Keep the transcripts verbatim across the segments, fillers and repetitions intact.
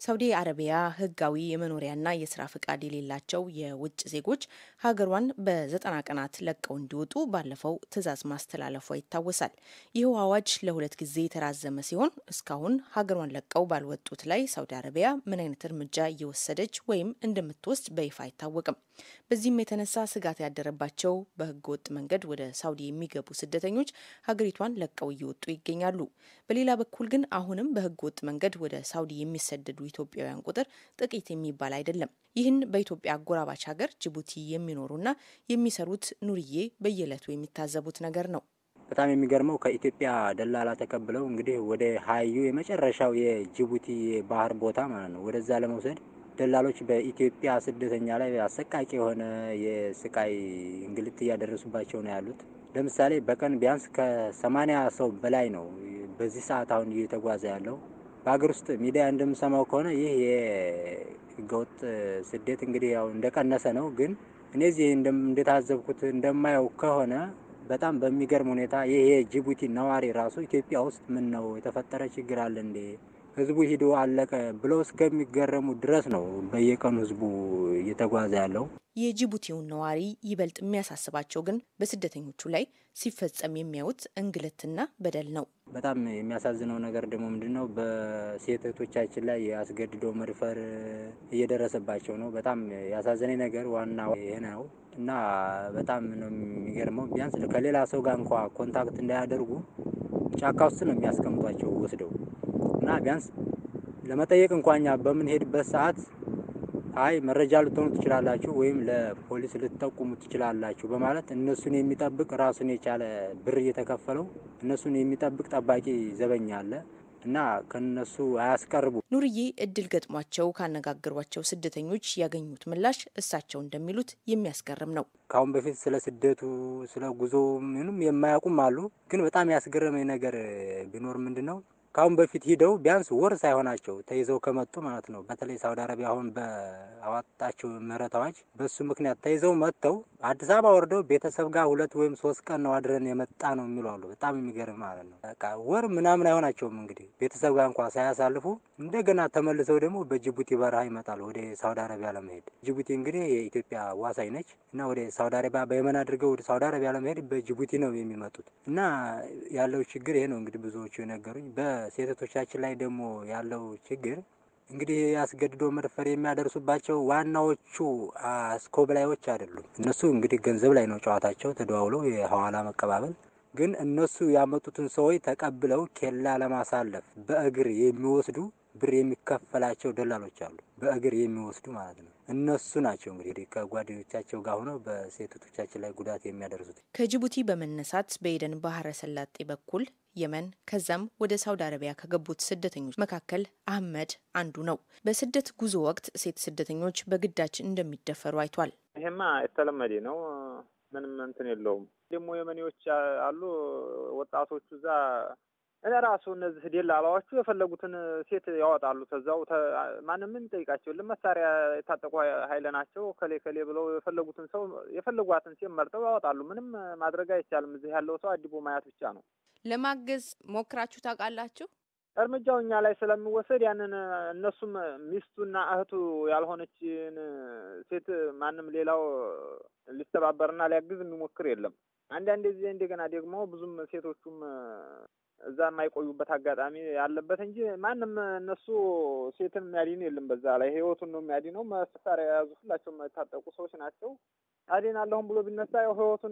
ሳውዲ አረቢያ ህጋዊ የመኖሪያና የስራ ፍቃድ የሌላቸው የውጭ ዜጎች ሀገሯን በዘጠና ቀናት ለቀው እንዲወጡ ባለፈው ትዕዛዝ ማስተላለፏ ይታወሳል። ይህው አዋጅ ለሁለት ጊዜ የተራዘመ ሲሆን እስካሁን ሀገሯን ለቀው ባልወጡት ላይ ሳውዲ አረቢያ ምን አይነት እርምጃ እየወሰደች ወይም እንደምትወስድ በይፋ አይታወቅም። በዚህም የተነሳ ስጋት ያደረባቸው በህገ ወጥ መንገድ ወደ ሳውዲ የሚገቡ ስደተኞች ሀገሪቷን ለቀው እየወጡ ይገኛሉ። በሌላ በኩል ግን አሁንም በህገ ወጥ መንገድ ወደ ሳውዲ የሚሰደዱ ኢትዮጵያውያን ቁጥር ጥቂት የሚባል አይደለም። ይህን በኢትዮጵያ አጎራባች ሀገር ጅቡቲ የሚኖሩና የሚሰሩት ኑርዬ በየዕለቱ የሚታዘቡት ነገር ነው። በጣም የሚገርመው ከኢትዮጵያ ደላላ ተቀብለው እንግዲህ ወደ ሀዩ የመጨረሻው የጅቡቲ ባህር ቦታ ማለት ነው ወደዛ ለመውሰድ ደላሎች በኢትዮጵያ ስደተኛ ላይ አሰቃቂ የሆነ የስቃይ እንግልት እያደረሱባቸው ነው ያሉት። ለምሳሌ በቀን ቢያንስ ከሰማንያ ሰው በላይ ነው በዚህ ሰዓት አሁን እየተጓዘ ያለው። በሀገር ውስጥ ሚዲያ እንደምሰማው ከሆነ ይህ የህገወጥ ስደት እንግዲህ ያው እንደቀነሰ ነው። ግን እኔ እዚህ እንደታዘብኩት እንደማየው ከሆነ በጣም በሚገርም ሁኔታ ይሄ የጅቡቲ ነዋሪ ራሱ ኢትዮጵያ ውስጥ ምን ነው የተፈጠረ ችግር አለ እንዴ ህዝቡ ሂዶ አለቀ ብሎ እስከሚገረሙ ድረስ ነው በየቀኑ ህዝቡ እየተጓዘ ያለው። የጅቡቲውን ነዋሪ ይበልጥ የሚያሳስባቸው ግን በስደተኞቹ ላይ ሲፈጸም የሚያዩት እንግልትና በደል ነው። በጣም የሚያሳዝነው ነገር ደግሞ ምንድነው በሴት እህቶቻችን ላይ ያስገድዶ መድፈር እየደረሰባቸው ነው። በጣም ያሳዘነኝ ነገር ዋናው ይሄ ነው እና በጣም ነው የሚገርመው። ቢያንስ ከሌላ ሰው ጋር እንኳን ኮንታክት እንዳያደርጉ ጫካ ውስጥ ነው የሚያስቀምጧቸው ወስደው እና ቢያንስ ለመጠየቅ እንኳን እኛ በምንሄድበት ሰዓት አይ መረጃ ልትሆኑ ትችላላችሁ ወይም ለፖሊስ ልትጠቁሙ ትችላላችሁ በማለት እነሱን የሚጠብቅ ራሱን የቻለ ብር እየተከፈለው እነሱን የሚጠብቅ ጠባቂ ዘበኛ አለ እና ከነሱ አያስቀርቡ። ኑርዬ እድል ገጥሟቸው ካነጋገሯቸው ስደተኞች ያገኙት ምላሽ እሳቸው እንደሚሉት የሚያስገርም ነው። ካሁን በፊት ስለ ስደቱ ስለ ጉዞ ምንም የማያውቁም አሉ። ግን በጣም ያስገረመኝ ነገር ቢኖር ምንድነው ካሁን በፊት ሂደው ቢያንስ ወር ሳይሆናቸው ተይዘው ከመጡ ማለት ነው። በተለይ ሳውዲ አረቢያ አሁን በአዋጣቸው ምህረት አዋጅ በሱ ምክንያት ተይዘው መጥተው አዲስ አበባ ወርደው ቤተሰብ ጋር ሁለት ወይም ሶስት ቀን ነው አድረን የመጣ ነው የሚሉ አሉ። በጣም የሚገርም ማለት ነው። በቃ ወር ምናምን አይሆናቸውም እንግዲህ ቤተሰብ ጋር እንኳን ሳያሳልፉ እንደገና ተመልሰው ደግሞ በጅቡቲ በረሃ ይመጣሉ ወደ ሳውዲ አረቢያ ለመሄድ። ጅቡቲ እንግዲህ የኢትዮጵያ ዋሳኝ ነች እና ወደ ሳውዲ አረቢያ በየመን አድርገው ወደ ሳውዲ አረቢያ ለመሄድ በጅቡቲ ነው የሚመጡት እና ያለው ችግር ይሄ ነው እንግዲህ ብዙዎቹ የነገሩኝ። በሴቶቻችን ላይ ደግሞ ያለው ችግር እንግዲህ ያስገድዶ መድፈር የሚያደርሱባቸው ዋናዎቹ አስኮብላዮች አይደሉም። እነሱ እንግዲህ ገንዘብ ላይ ነው ጨዋታቸው ተደዋውለው የሐዋላ መቀባበል። ግን እነሱ ያመጡትን ሰዎች ተቀብለው ኬላ ለማሳለፍ በእግር የሚወስዱ ብር የሚከፈላቸው ደላሎች አሉ። በእግር የሚወስዱ ማለት ነው። እነሱ ናቸው እንግዲህ ከጓደኞቻቸው ጋር ሆነው በሴቶቻችን ላይ ጉዳት የሚያደርሱት። ከጅቡቲ በመነሳት በኤደን ባህረ ሰላጤ በኩል የመን ከዛም ወደ ሳውዲ አረቢያ ከገቡት ስደተኞች መካከል አህመድ አንዱ ነው። በስደት ጉዞ ወቅት ሴት ስደተኞች በግዳጅ እንደሚደፈሩ አይቷል። ይሄማ የተለመደ ነው። ምንም እንትን የለውም። ደግሞ የመኔዎች አሉ ወጣቶቹ እዛ እራሱ እነዚህ ደላላዎቹ የፈለጉትን ሴት ያወጣሉ። ተዛው ማንንም ጠይቃቸው ለመሳሪያ የታጠቁ ኃይል ናቸው ከሌ ከሌ ብለው የፈለጉትን ሰው የፈለጓትን ሴት መርጠው ያወጣሉ። ምንም ማድረግ አይቻልም። እዚህ ያለው ሰው አዲቦ ማያት ብቻ ነው። ለማገዝ ሞክራችሁ ታውቃላችሁ? እርምጃው እኛ ላይ ስለሚወሰድ ያንን እነሱም ሚስቱና እህቱ ያልሆነችን ሴት ማንም ሌላው ሊተባበርና ሊያግዝ የሚሞክር የለም። አንዳንድ ጊዜ እንደገና ደግሞ ብዙም ሴቶቹም እዛ የማይቆዩበት አጋጣሚ ያለበት እንጂ ማንም እነሱ ሴትን የሚያድን የለም። በዛ ላይ ህይወቱን ነው የሚያድነው። መሳሪያ የያዙ ሁላቸውም የታጠቁ ሰዎች ናቸው። አድናለሁም ብሎ ቢነሳ ያው ህይወቱን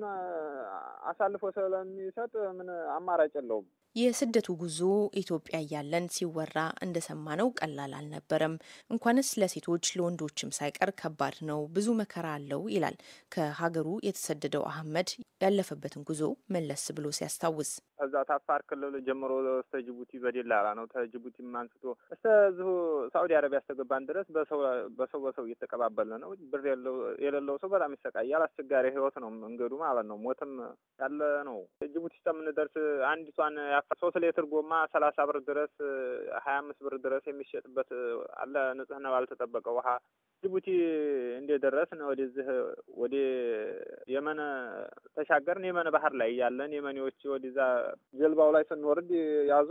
አሳልፎ ስለሚሰጥ ምን አማራጭ የለውም። የስደቱ ጉዞ ኢትዮጵያ እያለን ሲወራ እንደሰማነው ቀላል አልነበረም። እንኳንስ ለሴቶች ለወንዶችም ሳይቀር ከባድ ነው፣ ብዙ መከራ አለው ይላል ከሀገሩ የተሰደደው አህመድ ያለፈበትን ጉዞ መለስ ብሎ ሲያስታውስ። እዛ ታፋር ክልል ጀምሮ እስከ ጅቡቲ በደላላ ነው። ከጅቡቲም አንስቶ እስከ እዚሁ ሳውዲ አረቢያ ያስተገባን ድረስ በሰው በሰው በሰው እየተቀባበልን ነው። ብር የሌለው ሰው በጣም ይሰቃያል። አስቸጋሪ ህይወት ነው መንገዱ ማለት ነው። ሞትም ያለ ነው። ጅቡቲ እስከምንደርስ አንዲቷን ሶስት ሌትር ጎማ ሰላሳ ብር ድረስ ሀያ አምስት ብር ድረስ የሚሸጥበት አለ። ንጽህና ባልተጠበቀ ውሃ ጅቡቲ እንደደረስን ወደዚህ ወደ የመን ተሻገርን። የመን ባህር ላይ ያለን የመኔዎች ወደዛ ጀልባው ላይ ስንወርድ ያዙን።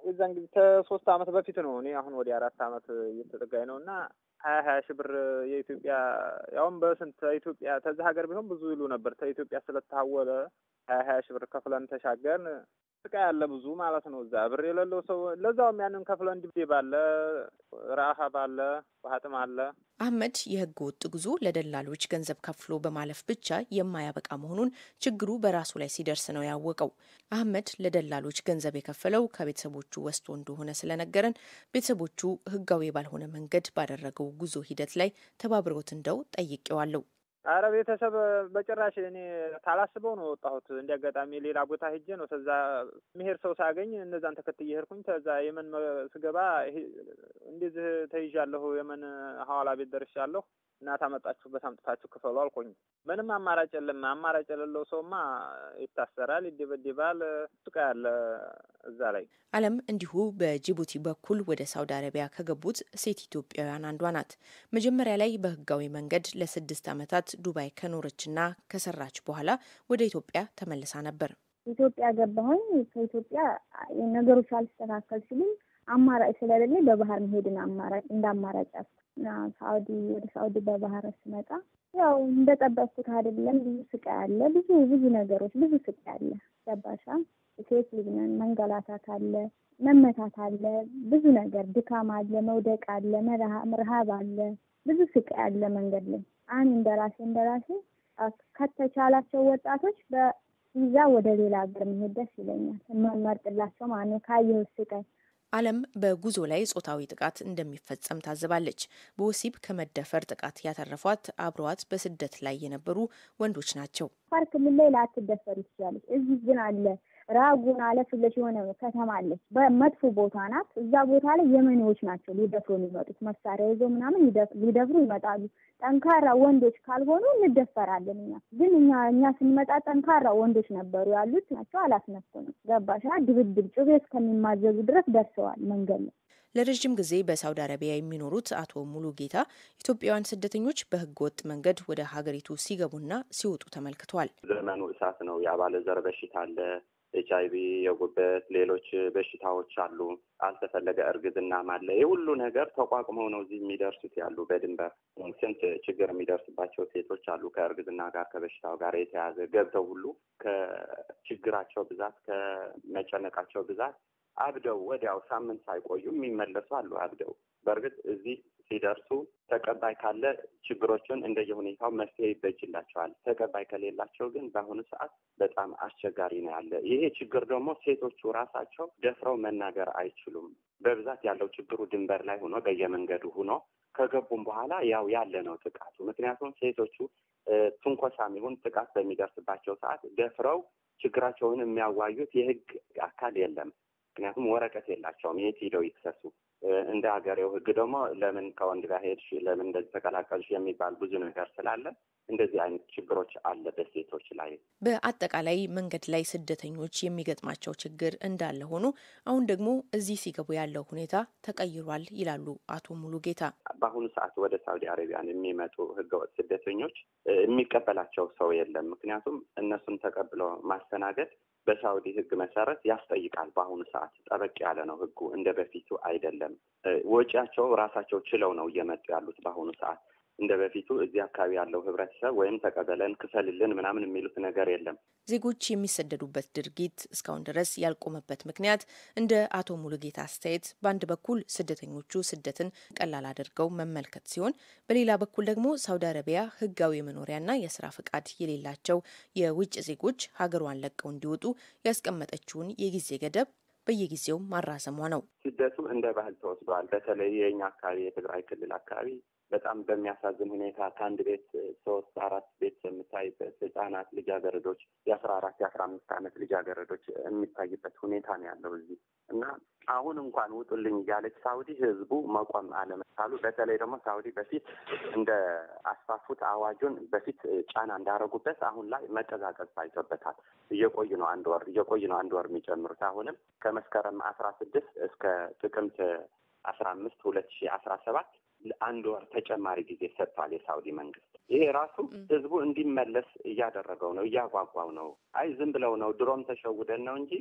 የዛን ጊዜ ከሶስት አመት በፊት ነው። እኔ አሁን ወደ አራት አመት እየተጠጋኝ ነውና ሀያ ሀያ ሺህ ብር የኢትዮጵያ ያውም በስንት ኢትዮጵያ ተዛ ሀገር ቢሆን ብዙ ይሉ ነበር። ከኢትዮጵያ ስለተሐወለ ሀያ ሀያ ሺህ ብር ከፍለን ተሻገርን። ጥቃ ያለ ብዙ ማለት ነው። እዛ ብር የሌለው ሰው ለዛውም ያንን ከፍለን ድብዴ ባለ ረሃብ አለ፣ ዋጥም አለ። አህመድ የህገ ወጥ ጉዞ ለደላሎች ገንዘብ ከፍሎ በማለፍ ብቻ የማያበቃ መሆኑን ችግሩ በራሱ ላይ ሲደርስ ነው ያወቀው። አህመድ ለደላሎች ገንዘብ የከፈለው ከቤተሰቦቹ ወስዶ እንደሆነ ስለነገረን ቤተሰቦቹ ህጋዊ ባልሆነ መንገድ ባደረገው ጉዞ ሂደት ላይ ተባብረውት እንደው ጠይቄዋለሁ። አረ ቤተሰብ በጭራሽ እኔ ታላስበው ነው ወጣሁት። እንዲያጋጣሚ ሌላ ቦታ ሄጄ ነው ተዛ መሄድ ሰው ሳገኝ እነዛን ተከትዬ ሄድኩኝ። ተዛ የመን ስገባ እንደዚህ ተይዣለሁ፣ የመን ሐዋላ ቤት ደርሻለሁ እና ታመጣችሁበት አምጥታችሁ ክፈሉ አልቆኝ። ምንም አማራጭ የለም። አማራጭ የሌለው ሰውማ ይታሰራል፣ ይደበደባል። ጥቃ ያለ እዛ ላይ። አለም እንዲሁ በጅቡቲ በኩል ወደ ሳውዲ አረቢያ ከገቡት ሴት ኢትዮጵያውያን አንዷ ናት። መጀመሪያ ላይ በህጋዊ መንገድ ለስድስት ዓመታት ዱባይ ከኖረችና ከሰራች በኋላ ወደ ኢትዮጵያ ተመልሳ ነበር። ኢትዮጵያ ገባሁኝ። ከኢትዮጵያ ነገሮች አልስተካከል ሲሉ አማራጭ ስለሌለ በባህር መሄድን አማራጭ እንደ አማራጭ እና ሳውዲ ወደ ሳውዲ በባህር ስመጣ ያው እንደጠበቅኩት አይደለም። ብዙ ስቃይ አለ፣ ብዙ ብዙ ነገሮች ብዙ ስቃይ አለ። ገባሻ? ሴት ልጅ ነን፣ መንገላታት አለ፣ መመታት አለ፣ ብዙ ነገር ድካም አለ፣ መውደቅ አለ፣ መርሃብ አለ፣ ብዙ ስቃይ አለ መንገድ ላይ። አን እንደራሴ እንደራሴ ከተቻላቸው ወጣቶች በቪዛ ወደ ሌላ ሀገር መሄድ ደስ ይለኛል። መመርጥላቸው ማለት ካየው ስቃይ። አለም በጉዞ ላይ ጾታዊ ጥቃት እንደሚፈጸም ታዝባለች። በወሲብ ከመደፈር ጥቃት ያተረፏት አብረዋት በስደት ላይ የነበሩ ወንዶች ናቸው። ፓርክ ክልል ላይ ላትደፈር ትችላለች። እዚህ ግን አለ ራጉን አለፍለሽ የሆነ ከተማ አለች። በመጥፎ ቦታ ናት። እዛ ቦታ ላይ የመኔዎች ናቸው ሊደፍሩ የሚመጡት። መሳሪያ ይዘው ምናምን ሊደፍሩ ይመጣሉ። ጠንካራ ወንዶች ካልሆኑ እንደፈራለን። እኛ ግን እኛ እኛ ስንመጣ ጠንካራ ወንዶች ነበሩ ያሉት ናቸው። አላስነኩንም። ገባሽ? ድብድብ ጩቤ እስከሚማዘዙ ድረስ ደርሰዋል መንገድ ነው። ለረጅም ጊዜ በሳውዲ አረቢያ የሚኖሩት አቶ ሙሉ ጌታ ኢትዮጵያውያን ስደተኞች በህገ ወጥ መንገድ ወደ ሀገሪቱ ሲገቡና ሲወጡ ተመልክተዋል። ዘመኑ እሳት ነው። የአባለ ዘር በሽታ አለ፣ ኤች አይ ቪ፣ የጉበት፣ ሌሎች በሽታዎች አሉ። አልተፈለገ እርግዝናም አለ። ይህ ሁሉ ነገር ተቋቁመው ነው እዚህ የሚደርሱት ያሉ። በድንበር ስንት ችግር የሚደርስባቸው ሴቶች አሉ። ከእርግዝና ጋር ከበሽታው ጋር የተያዘ ገብተው ሁሉ ከችግራቸው ብዛት ከመጨነቃቸው ብዛት አብደው ወዲያው ሳምንት ሳይቆዩ የሚመለሱ አሉ። አብደው በእርግጥ እዚህ ሲደርሱ ተቀባይ ካለ ችግሮችን እንደየሁኔታው መፍትሄ ይበጅላቸዋል። ተቀባይ ከሌላቸው ግን በአሁኑ ሰዓት በጣም አስቸጋሪ ነው ያለ። ይሄ ችግር ደግሞ ሴቶቹ ራሳቸው ደፍረው መናገር አይችሉም። በብዛት ያለው ችግሩ ድንበር ላይ ሆኖ በየመንገዱ ሆኖ ከገቡም በኋላ ያው ያለ ነው ጥቃቱ። ምክንያቱም ሴቶቹ ትንኮሳም ይሁን ጥቃት በሚደርስባቸው ሰዓት ደፍረው ችግራቸውን የሚያዋዩት የህግ አካል የለም። ምክንያቱም ወረቀት የላቸውም። የት ሄደው ይክሰሱ? እንደ ሀገሬው ህግ ደግሞ ለምን ከወንድ ጋር ሄድሽ፣ ለምን እንደዚህ ተቀላቀልሽ የሚባል ብዙ ነገር ስላለ እንደዚህ አይነት ችግሮች አለ በሴቶች ላይ። በአጠቃላይ መንገድ ላይ ስደተኞች የሚገጥማቸው ችግር እንዳለ ሆኖ አሁን ደግሞ እዚህ ሲገቡ ያለው ሁኔታ ተቀይሯል ይላሉ አቶ ሙሉ ጌታ። በአሁኑ ሰዓት ወደ ሳውዲ አረቢያን የሚመጡ ህገወጥ ስደተኞች የሚቀበላቸው ሰው የለም። ምክንያቱም እነሱን ተቀብለው ማስተናገድ በሳውዲ ህግ መሰረት ያስጠይቃል። በአሁኑ ሰዓት ጠበቅ ያለ ነው ህጉ፣ እንደ በፊቱ አይደለም። ወጪያቸው ራሳቸው ችለው ነው እየመጡ ያሉት። በአሁኑ ሰዓት እንደ በፊቱ እዚህ አካባቢ ያለው ህብረተሰብ ወይም ተቀበለን ክፈልልን ምናምን የሚሉት ነገር የለም። ዜጎች የሚሰደዱበት ድርጊት እስካሁን ድረስ ያልቆመበት ምክንያት እንደ አቶ ሙሉጌታ አስተያየት በአንድ በኩል ስደተኞቹ ስደትን ቀላል አድርገው መመልከት ሲሆን፣ በሌላ በኩል ደግሞ ሳውዲ አረቢያ ህጋዊ መኖሪያና የስራ ፈቃድ የሌላቸው የውጭ ዜጎች ሀገሯን ለቀው እንዲወጡ ያስቀመጠችውን የጊዜ ገደብ በየጊዜው ማራዘሟ ነው። ስደቱ እንደ ባህል ተወስዷል። በተለይ የኛ አካባቢ የትግራይ ክልል አካባቢ በጣም በሚያሳዝን ሁኔታ ከአንድ ቤት ሶስት አራት ቤት የምታይበት ህጻናት ልጃገረዶች የአስራ አራት የአስራ አምስት ዓመት ልጃገረዶች የሚታይበት ሁኔታ ነው ያለው እዚህ እና አሁን እንኳን ውጡልኝ እያለች ሳውዲ ህዝቡ መቆም አለመቻሉ፣ በተለይ ደግሞ ሳውዲ በፊት እንደ አስፋፉት አዋጁን በፊት ጫና እንዳረጉበት አሁን ላይ መቀዛቀዝ ታይቶበታል። እየቆዩ ነው አንድ ወር እየቆዩ ነው አንድ ወር የሚጨምሩት። አሁንም ከመስከረም አስራ ስድስት እስከ ጥቅምት አስራ አምስት ሁለት ሺህ አስራ ሰባት አንድ ወር ተጨማሪ ጊዜ ሰጥቷል የሳውዲ መንግስት። ይሄ ራሱ ህዝቡ እንዲመለስ እያደረገው ነው፣ እያጓጓው ነው። አይ ዝም ብለው ነው ድሮም ተሸውደን ነው እንጂ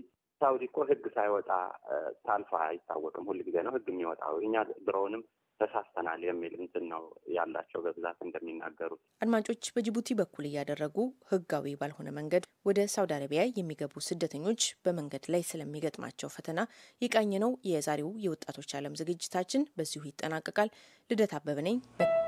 ሳውዲ እኮ ህግ ሳይወጣ ታልፋ አይታወቅም። ሁሉ ጊዜ ነው ህግ የሚወጣው። እኛ ድሮውንም ተሳስተናል የሚል እንትን ነው ያላቸው በብዛት እንደሚናገሩት። አድማጮች፣ በጅቡቲ በኩል እያደረጉ ህጋዊ ባልሆነ መንገድ ወደ ሳውዲ አረቢያ የሚገቡ ስደተኞች በመንገድ ላይ ስለሚገጥማቸው ፈተና የቃኘ ነው የዛሬው የወጣቶች ዓለም ዝግጅታችን በዚሁ ይጠናቀቃል። ልደት አበበ ነኝ።